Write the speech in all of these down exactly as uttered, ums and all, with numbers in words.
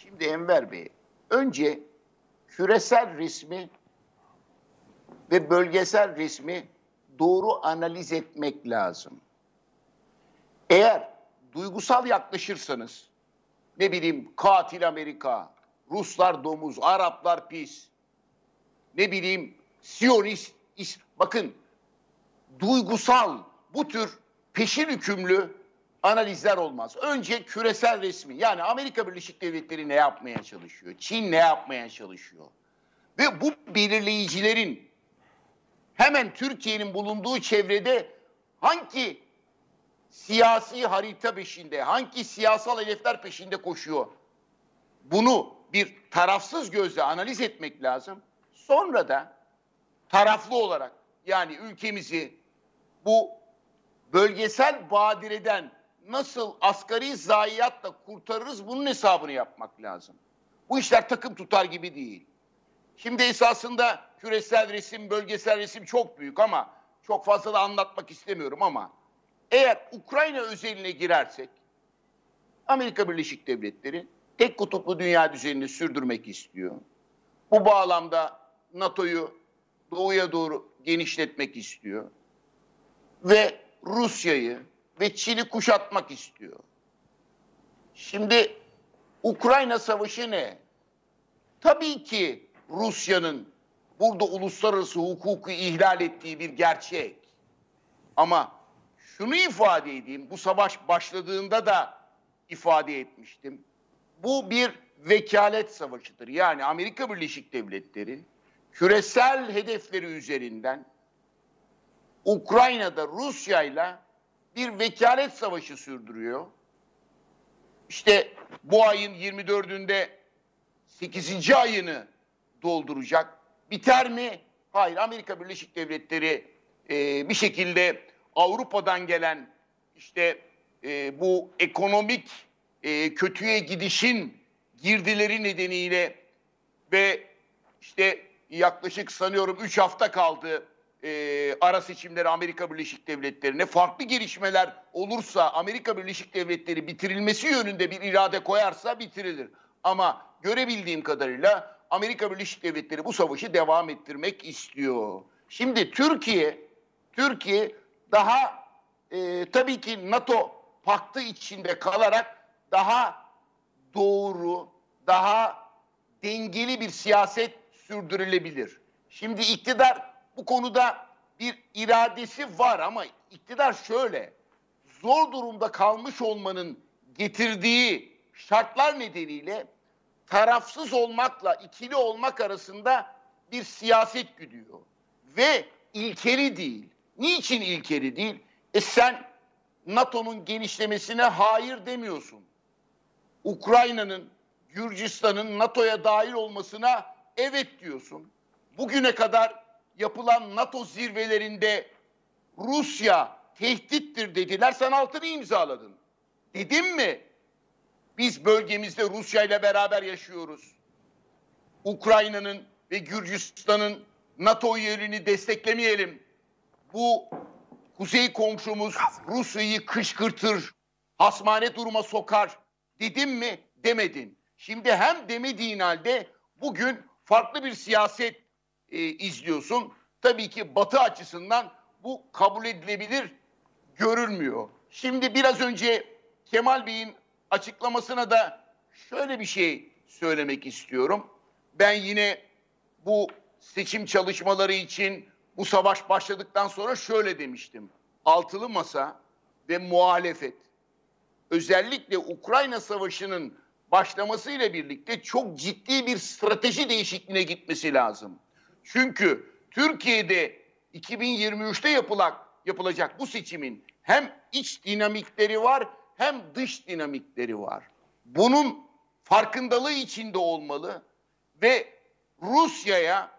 Şimdi Enver Bey, önce küresel resmi ve bölgesel resmi doğru analiz etmek lazım. Eğer duygusal yaklaşırsanız, ne bileyim katil Amerika, Ruslar domuz, Araplar pis, ne bileyim Siyonist, is, bakın duygusal bu tür peşin hükümlü analizler olmaz. Önce küresel resmi, yani Amerika Birleşik Devletleri ne yapmaya çalışıyor, Çin ne yapmaya çalışıyor ve bu belirleyicilerin hemen Türkiye'nin bulunduğu çevrede hangi siyasi harita peşinde, hangi siyasal hedefler peşinde koşuyor? Bunu bir tarafsız gözle analiz etmek lazım. Sonra da taraflı olarak, yani ülkemizi bu bölgesel badireden nasıl asgari zayiatla kurtarırız, bunun hesabını yapmak lazım. Bu işler takım tutar gibi değil. Şimdi esasında küresel resim, bölgesel resim çok büyük ama çok fazla da anlatmak istemiyorum ama eğer Ukrayna özeline girersek, Amerika Birleşik Devletleri tek kutuplu dünya düzenini sürdürmek istiyor. Bu bağlamda NATO'yu doğuya doğru genişletmek istiyor. Ve Rusya'yı ve Çin'i kuşatmak istiyor. Şimdi Ukrayna Savaşı ne? Tabii ki Rusya'nın burada uluslararası hukuku ihlal ettiği bir gerçek. Ama şunu ifade edeyim, bu savaş başladığında da ifade etmiştim. Bu bir vekalet savaşıdır. Yani Amerika Birleşik Devletleri küresel hedefleri üzerinden Ukrayna'da Rusya'yla bir vekalet savaşı sürdürüyor. İşte bu ayın yirmi dördünde sekizinci ayını dolduracak. Biter mi? Hayır. Amerika Birleşik Devletleri e, bir şekilde Avrupa'dan gelen işte e, bu ekonomik e, kötüye gidişin girdileri nedeniyle ve işte yaklaşık sanıyorum üç hafta kaldı e, ara seçimleri Amerika Birleşik Devletleri'ne. Farklı gelişmeler olursa Amerika Birleşik Devletleri bitirilmesi yönünde bir irade koyarsa bitirilir. Ama görebildiğim kadarıyla Amerika Birleşik Devletleri bu savaşı devam ettirmek istiyor. Şimdi Türkiye, Türkiye daha e, tabii ki NATO paktı içinde kalarak daha doğru, daha dengeli bir siyaset sürdürülebilir. Şimdi iktidar bu konuda bir iradesi var ama iktidar şöyle, zor durumda kalmış olmanın getirdiği şartlar nedeniyle tarafsız olmakla ikili olmak arasında bir siyaset güdüyor. Ve ilkeli değil. Niçin ilkeli değil? E sen NATO'nun genişlemesine hayır demiyorsun. Ukrayna'nın, Gürcistan'ın NATO'ya dahil olmasına evet diyorsun. Bugüne kadar yapılan NATO zirvelerinde Rusya tehdittir dediler, sen altını imzaladın. Dedim mi? Biz bölgemizde Rusya ile beraber yaşıyoruz. Ukrayna'nın ve Gürcistan'ın NATO üyeliğini desteklemeyelim. Bu kuzey komşumuz Rusya'yı kışkırtır, hasmane duruma sokar. Dedim mi? Demedin. Şimdi hem demediğin halde bugün farklı bir siyaset e, izliyorsun. Tabii ki Batı açısından bu kabul edilebilir görülmüyor. Şimdi biraz önce Kemal Bey'in açıklamasına da şöyle bir şey söylemek istiyorum. Ben yine bu seçim çalışmaları için bu savaş başladıktan sonra şöyle demiştim. Altılı masa ve muhalefet özellikle Ukrayna Savaşı'nın başlamasıyla birlikte çok ciddi bir strateji değişikliğine gitmesi lazım. Çünkü Türkiye'de iki bin yirmi üçte yapılacak, yapılacak bu seçimin hem iç dinamikleri var hem dış dinamikleri var. Bunun farkındalığı içinde olmalı ve Rusya'ya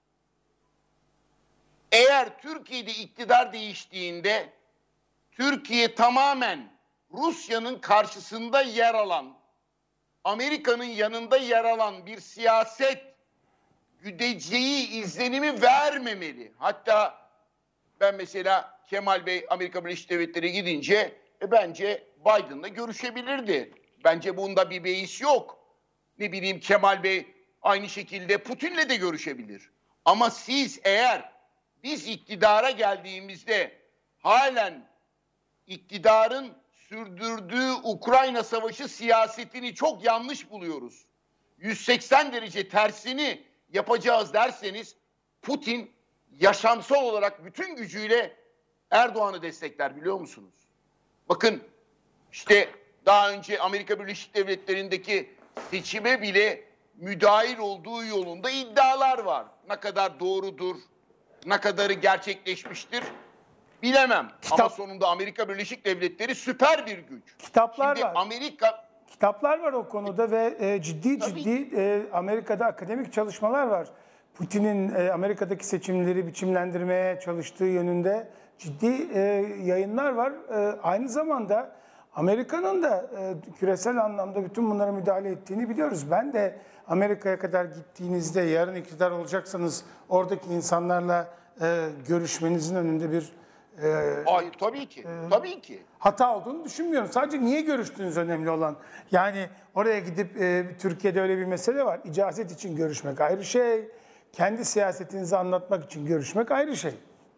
eğer Türkiye'de iktidar değiştiğinde Türkiye tamamen Rusya'nın karşısında yer alan, Amerika'nın yanında yer alan bir siyaset güdeceği izlenimi vermemeli. Hatta ben mesela Kemal Bey Amerika Birleşik Devletleri gidince e, bence Biden'la görüşebilirdi. Bence bunda bir beis yok. ne bileyim Kemal Bey aynı şekilde Putin'le de görüşebilir. Ama siz eğer biz iktidara geldiğimizde halen iktidarın sürdürdüğü Ukrayna Savaşı siyasetini çok yanlış buluyoruz, yüz seksen derece tersini yapacağız derseniz Putin yaşamsal olarak bütün gücüyle Erdoğan'ı destekler, biliyor musunuz? Bakın işte daha önce Amerika Birleşik Devletleri'ndeki seçime bile müdahil olduğu yolunda iddialar var. Ne kadar doğrudur, ne kadarı gerçekleşmiştir bilemem. Kitap, Ama sonunda Amerika Birleşik Devletleri süper bir güç. Kitaplar Şimdi var. Amerika Kitaplar var o konuda ve e, ciddi Tabii. ciddi e, Amerika'da akademik çalışmalar var. Putin'in e, Amerika'daki seçimleri biçimlendirmeye çalıştığı yönünde ciddi e, yayınlar var. E, aynı zamanda Amerika'nın da e, küresel anlamda bütün bunlara müdahale ettiğini biliyoruz. Ben de Amerika'ya kadar gittiğinizde, yarın iktidar olacaksanız oradaki insanlarla e, görüşmenizin önünde bir e, Ay, tabii ki, tabii ki. hata olduğunu düşünmüyorum. Sadece niye görüştüğünüz önemli olan. Yani oraya gidip e, Türkiye'de öyle bir mesele var. İcazet için görüşmek ayrı şey. Kendi siyasetinizi anlatmak için görüşmek ayrı şey.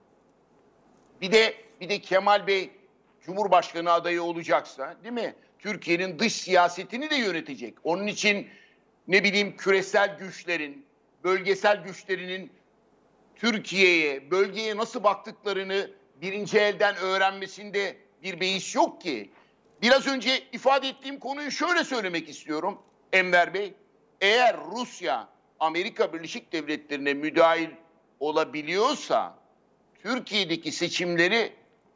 Bir de bir de Kemal Bey Cumhurbaşkanı adayı olacaksa, değil mi? Türkiye'nin dış siyasetini de yönetecek. Onun için ne bileyim küresel güçlerin, bölgesel güçlerinin Türkiye'ye, bölgeye nasıl baktıklarını birinci elden öğrenmesinde bir beis yok ki. Biraz önce ifade ettiğim konuyu şöyle söylemek istiyorum Enver Bey. Eğer Rusya Amerika Birleşik Devletleri'ne müdahil olabiliyorsa Türkiye'deki seçimleri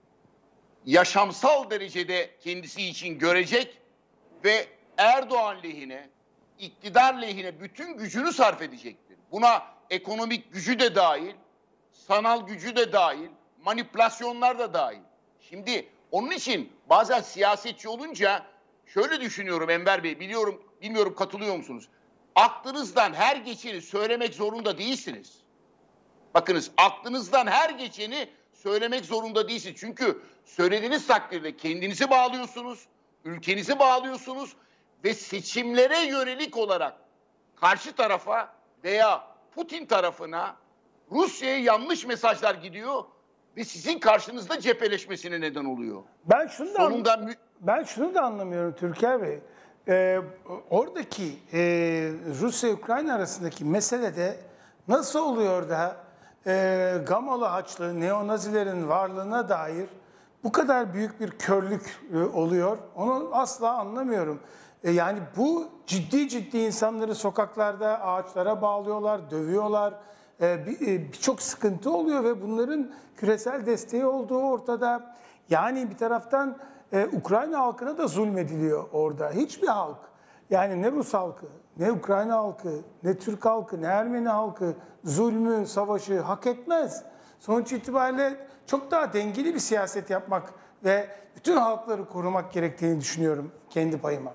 yaşamsal derecede kendisi için görecek ve Erdoğan lehine, iktidar lehine bütün gücünü sarf edecektir. Buna ekonomik gücü de dahil, sanal gücü de dahil, manipülasyonlar da dahil. Şimdi onun için bazen siyasetçi olunca şöyle düşünüyorum Enver Bey, biliyorum, bilmiyorum katılıyor musunuz? Aklınızdan her geçeni söylemek zorunda değilsiniz. Bakınız, aklınızdan her geçeni söylemek zorunda değilsiniz. Çünkü söylediğiniz takdirde kendinizi bağlıyorsunuz, ülkenizi bağlıyorsunuz ve seçimlere yönelik olarak karşı tarafa veya Putin tarafına, Rusya'ya yanlış mesajlar gidiyor ve sizin karşınızda cepheleşmesine neden oluyor. Ben şunu da, Sonunda mü- ben şunu da anlamıyorum Türker Bey. Ee, oradaki e, Rusya-Ukrayna arasındaki meselede nasıl oluyor da e, Gamalı Haçlı, neonazilerin varlığına dair bu kadar büyük bir körlük e, oluyor? Onu asla anlamıyorum. E, yani bu ciddi ciddi insanları sokaklarda ağaçlara bağlıyorlar, dövüyorlar. E, bir- e, Birçok sıkıntı oluyor ve bunların küresel desteği olduğu ortada. Yani bir taraftan e, Ukrayna halkına da zulmediliyor orada. Hiçbir halk, yani ne Rus halkı, ne Ukrayna halkı, ne Türk halkı, ne Ermeni halkı zulmü, savaşı hak etmez. Sonuç itibariyle çok daha dengeli bir siyaset yapmak ve bütün halkları korumak gerektiğini düşünüyorum kendi payıma.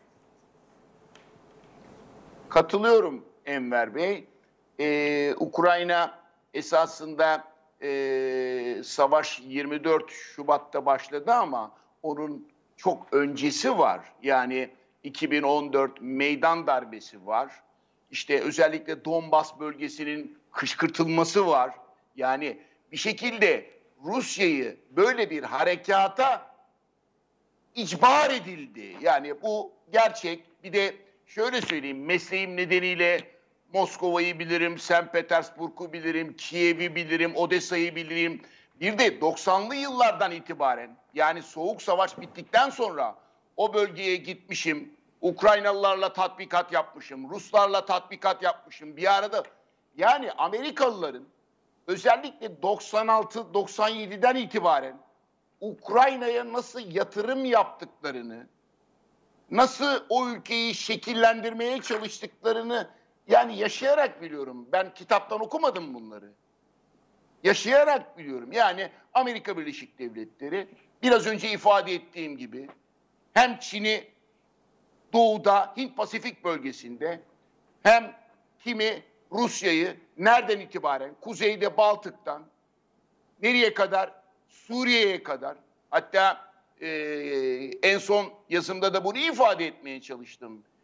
Katılıyorum Enver Bey. Ee, Ukrayna esasında e, savaş yirmi dört Şubat'ta başladı ama onun çok öncesi var. Yani iki bin on dört meydan darbesi var. İşte özellikle Donbas bölgesinin kışkırtılması var. Yani bir şekilde Rusya'yı böyle bir harekata icbar edildi. Yani bu gerçek. Bir de şöyle söyleyeyim, mesleğim nedeniyle Moskova'yı bilirim, Sankt Petersburg'u bilirim, Kiev'i bilirim, Odessa'yı bilirim. Bir de doksanlı yıllardan itibaren, yani Soğuk Savaş bittikten sonra o bölgeye gitmişim. Ukraynalılarla tatbikat yapmışım, Ruslarla tatbikat yapmışım. Bir arada yani Amerikalıların özellikle doksan altı doksan yediden itibaren Ukrayna'ya nasıl yatırım yaptıklarını, nasıl o ülkeyi şekillendirmeye çalıştıklarını yani yaşayarak biliyorum. Ben kitaptan okumadım bunları. Yaşayarak biliyorum. Yani Amerika Birleşik Devletleri biraz önce ifade ettiğim gibi hem Çin'i doğuda Hint Pasifik bölgesinde hem kimi Rusya'yı nereden itibaren kuzeyde Baltık'tan nereye kadar Suriye'ye kadar, hatta e, en son yazımda da bunu ifade etmeye çalıştım.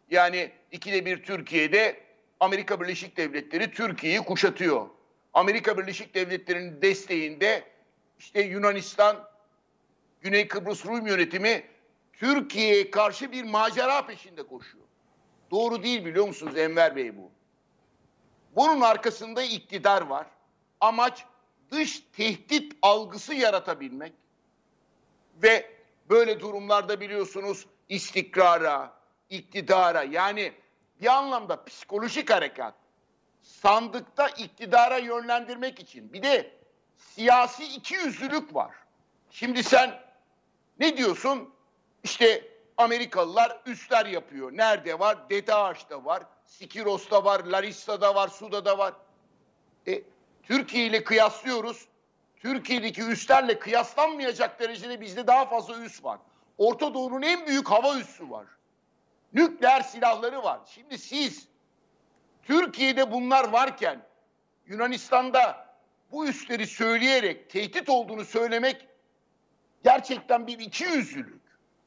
Yani ikide bir Türkiye'de Amerika Birleşik Devletleri Türkiye'yi kuşatıyor. Amerika Birleşik Devletleri'nin desteğinde işte Yunanistan, Güney Kıbrıs Rum yönetimi Türkiye'ye karşı bir macera peşinde koşuyor. Doğru değil biliyor musunuz Enver Bey bu? Bunun arkasında iktidar var. Amaç dış tehdit algısı yaratabilmek. Ve böyle durumlarda biliyorsunuz istikrara, iktidara, yani bir anlamda psikolojik harekat, sandıkta iktidara yönlendirmek için. Bir de siyasi ikiyüzlülük var. Şimdi sen ne diyorsun? İşte Amerikalılar üsler yapıyor. Nerede var? Dede Ağaç'ta var, Skiros'ta var, Larissa'da var, Suda'da var. E, Türkiye ile kıyaslıyoruz. Türkiye'deki üslerle kıyaslanmayacak derecede bizde daha fazla üs var. Orta Doğu'nun en büyük hava üssü var. Nükleer silahları var. Şimdi siz Türkiye'de bunlar varken Yunanistan'da bu üsleri söyleyerek tehdit olduğunu söylemek gerçekten bir ikiyüzlülük.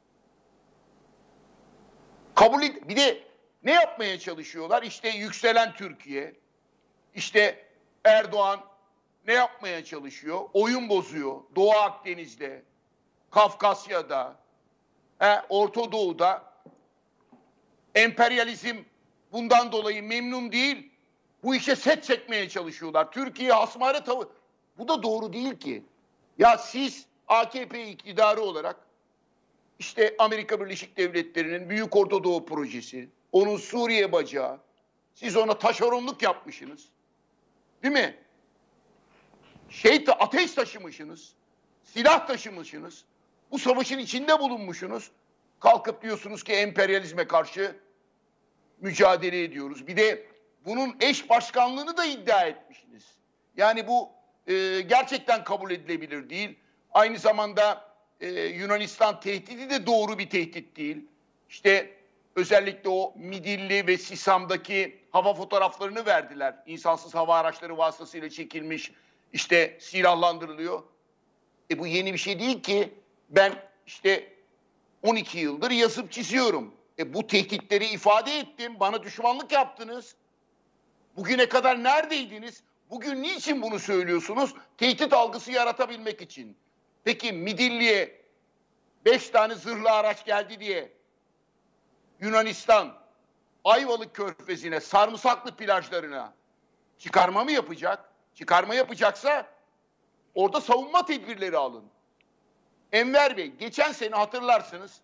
Kabul et. Bir de ne yapmaya çalışıyorlar? İşte yükselen Türkiye, işte Erdoğan ne yapmaya çalışıyor? Oyun bozuyor. Doğu Akdeniz'de, Kafkasya'da, he, Orta Doğu'da emperyalizm bundan dolayı memnun değil. Bu işe set çekmeye çalışıyorlar. Türkiye hasmare tavır. Bu da doğru değil ki. Ya siz A K P iktidarı olarak işte Amerika Birleşik Devletleri'nin Büyük Orta Doğu Projesi, onun Suriye bacağı, siz ona taşeronluk yapmışsınız. Değil mi? Şey, ateş taşımışsınız, silah taşımışsınız, bu savaşın içinde bulunmuşsunuz. Kalkıp diyorsunuz ki emperyalizme karşı mücadele ediyoruz. Bir de bunun eş başkanlığını da iddia etmişsiniz. Yani bu e, gerçekten kabul edilebilir değil. Aynı zamanda e, Yunanistan tehdidi de doğru bir tehdit değil. İşte özellikle o Midilli ve Sisam'daki hava fotoğraflarını verdiler. İnsansız hava araçları vasıtasıyla çekilmiş, işte silahlandırılıyor. E bu yeni bir şey değil ki. Ben işte on iki yıldır yazıp çiziyorum. E bu tehditleri ifade ettim. Bana düşmanlık yaptınız. Bugüne kadar neredeydiniz? Bugün niçin bunu söylüyorsunuz? Tehdit algısı yaratabilmek için. Peki Midilli'ye beş tane zırhlı araç geldi diye Yunanistan Ayvalık Körfezi'ne, sarımsaklı plajlarına çıkarma mı yapacak? Çıkarma yapacaksa orada savunma tedbirleri alın. Enver Bey, geçen sene hatırlarsınız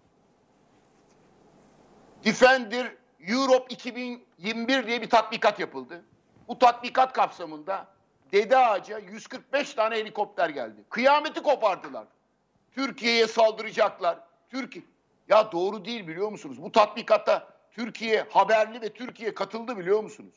Defender Europe iki bin yirmi bir diye bir tatbikat yapıldı. Bu tatbikat kapsamında Dede Ağaç'a yüz kırk beş tane helikopter geldi. Kıyameti kopardılar. Türkiye'ye saldıracaklar. Türkiye Ya doğru değil biliyor musunuz? Bu tatbikatta Türkiye haberli ve Türkiye katıldı biliyor musunuz?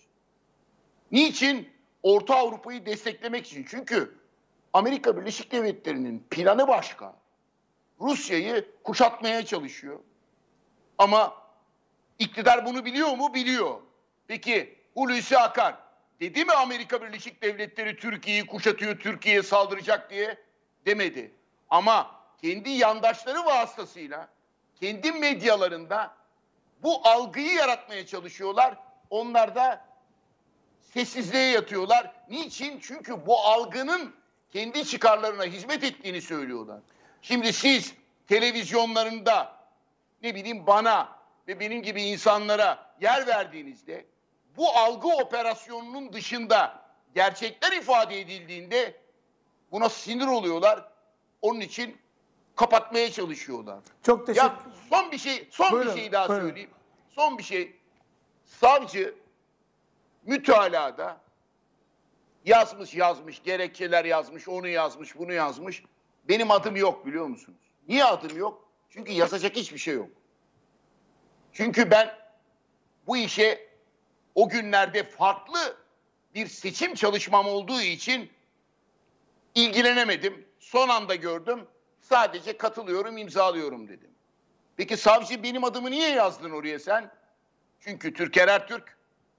Niçin? Orta Avrupa'yı desteklemek için. Çünkü Amerika Birleşik Devletleri'nin planı başka. Rusya'yı kuşatmaya çalışıyor. Ama iktidar bunu biliyor mu? Biliyor. Peki Hulusi Akar dedi mi Amerika Birleşik Devletleri Türkiye'yi kuşatıyor, Türkiye'ye saldıracak diye? Demedi. Ama kendi yandaşları vasıtasıyla, kendi medyalarında bu algıyı yaratmaya çalışıyorlar. Onlar da sessizliğe yatıyorlar. Niçin? Çünkü bu algının kendi çıkarlarına hizmet ettiğini söylüyorlar. Şimdi siz televizyonlarında ne bileyim bana ve benim gibi insanlara yer verdiğinizde bu algı operasyonunun dışında gerçekler ifade edildiğinde buna sinir oluyorlar. Onun için kapatmaya çalışıyorlar. Çok teşekkür Ya son bir şey, son Buyurun, bir şey daha buyurun. söyleyeyim. Son bir şey. Savcı mütalada yazmış yazmış, gerekçeler yazmış, onu yazmış, bunu yazmış. Benim adım yok biliyor musunuz? Niye adım yok? Çünkü yazacak hiçbir şey yok. Çünkü ben bu işe o günlerde farklı bir seçim çalışmam olduğu için ilgilenemedim. Son anda gördüm. Sadece katılıyorum, imzalıyorum dedim. Peki savcı benim adımı niye yazdın oraya sen? Çünkü Türker Ertürk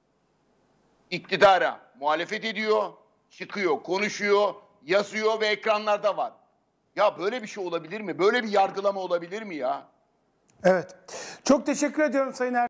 iktidara muhalefet ediyor, çıkıyor, konuşuyor, yazıyor ve ekranlarda var. Ya böyle bir şey olabilir mi? Böyle bir yargılama olabilir mi ya? Evet. Çok teşekkür ediyorum Sayın Er-